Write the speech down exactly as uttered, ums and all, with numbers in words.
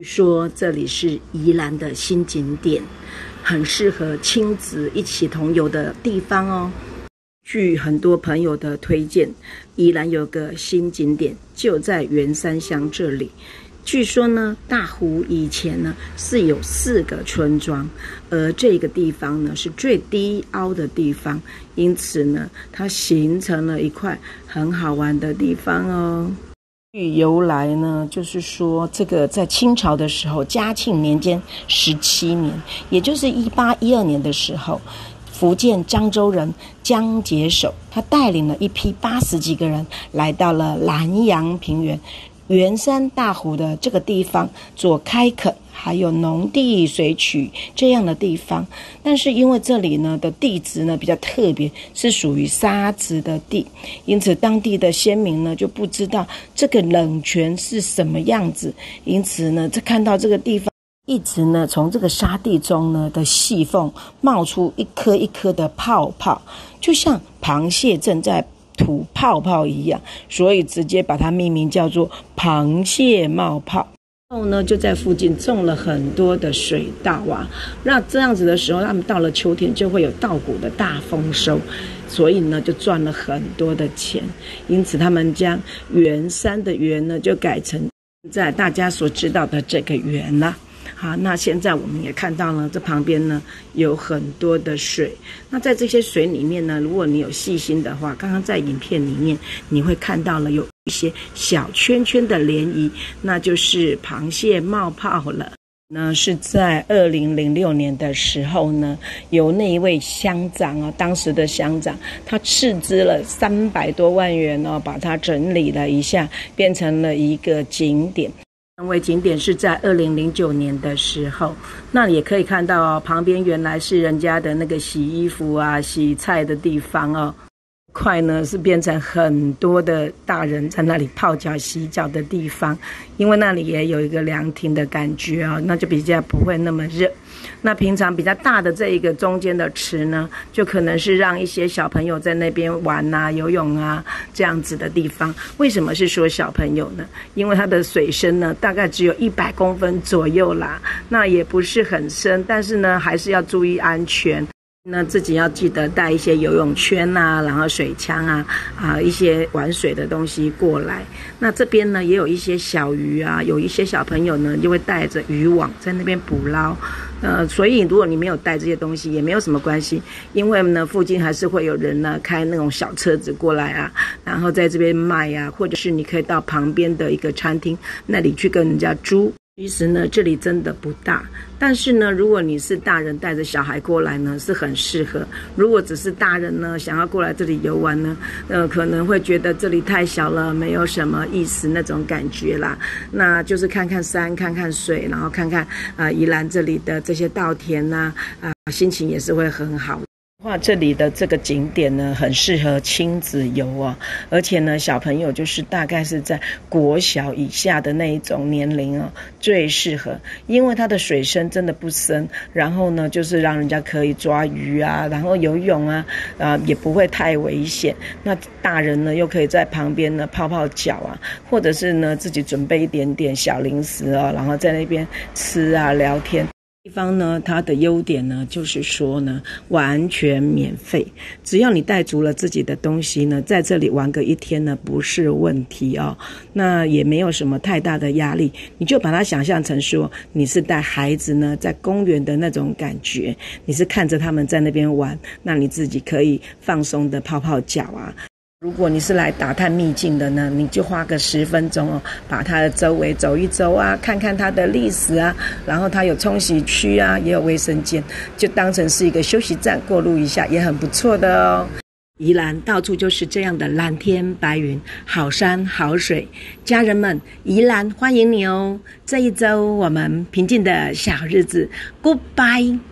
说这里是宜兰的新景点，很适合亲子一起同游的地方哦。据很多朋友的推荐，宜兰有个新景点就在员山乡这里。据说呢，大湖以前呢是有四个村庄，而这个地方呢是最低凹的地方，因此呢，它形成了一块很好玩的地方哦。据由来呢，就是说这个在清朝的时候，嘉庆年间十七年，也就是一八一二年的时候，福建漳州人江节守，他带领了一批八十几个人来到了南洋平原。员山大湖的这个地方做开垦，还有农地水渠这样的地方，但是因为这里呢的地质呢比较特别，是属于沙质的地，因此当地的先民呢就不知道这个冷泉是什么样子，因此呢在看到这个地方一直呢从这个沙地中呢的细缝冒出一颗一颗的泡泡，就像螃蟹正在吐泡泡一样，所以直接把它命名叫做螃蟹冒泡。然后呢就在附近种了很多的水稻啊，那这样子的时候，他们到了秋天就会有稻谷的大丰收，所以呢就赚了很多的钱，因此他们将员山的员呢就改成在大家所知道的这个员啦。好，那现在我们也看到了，这旁边呢有很多的水。那在这些水里面呢，如果你有细心的话，刚刚在影片里面你会看到了有一些小圈圈的涟漪，那就是螃蟹冒泡了。那是在二零零六年的时候呢，由那一位乡长啊，当时的乡长，他斥资了三百多万元哦，把它整理了一下，变成了一个景点。成为景点是在二零零九年的时候，那也可以看到哦，旁边原来是人家的那个洗衣服啊、洗菜的地方哦。块呢是变成很多的大人在那里泡脚洗脚的地方，因为那里也有一个凉亭的感觉哦，那就比较不会那么热。那平常比较大的这一个中间的池呢，就可能是让一些小朋友在那边玩啊、游泳啊这样子的地方。为什么是说小朋友呢？因为它的水深呢大概只有一百公分左右啦，那也不是很深，但是呢还是要注意安全。那自己要记得带一些游泳圈啊，然后水枪啊，啊一些玩水的东西过来。那这边呢也有一些小鱼啊，有一些小朋友呢就会带着渔网在那边捕捞。呃，所以如果你没有带这些东西也没有什么关系，因为呢附近还是会有人呢开那种小车子过来啊，然后在这边卖啊，或者是你可以到旁边的一个餐厅那里去跟人家租。其实呢这里真的不大，但是呢如果你是大人带着小孩过来呢是很适合。如果只是大人呢想要过来这里游玩呢，呃可能会觉得这里太小了，没有什么意思那种感觉啦。那就是看看山，看看水，然后看看啊、呃、宜兰这里的这些稻田啊，啊、呃、心情也是会很好。哇，这里的这个景点呢很适合亲子游哦，而且呢小朋友就是大概是在国小以下的那一种年龄哦最适合，因为它的水深真的不深，然后呢就是让人家可以抓鱼啊，然后游泳啊，啊也不会太危险。那大人呢又可以在旁边呢泡泡脚啊，或者是呢自己准备一点点小零食哦，然后在那边吃啊聊天。地方呢它的优点呢就是说呢完全免费，只要你带足了自己的东西呢，在这里玩个一天呢不是问题哦。那也没有什么太大的压力，你就把它想象成说你是带孩子呢在公园的那种感觉，你是看着他们在那边玩，那你自己可以放松的泡泡脚啊。如果你是来打探秘境的呢，你就花个十分钟哦，把它的周围走一走啊，看看它的历史啊，然后它有冲洗区啊，也有卫生间，就当成是一个休息站过路一下，也很不错的哦。宜兰到处就是这样的蓝天白云，好山好水，家人们，宜兰欢迎你哦！这一周我们平静的小日子 ，Goodbye。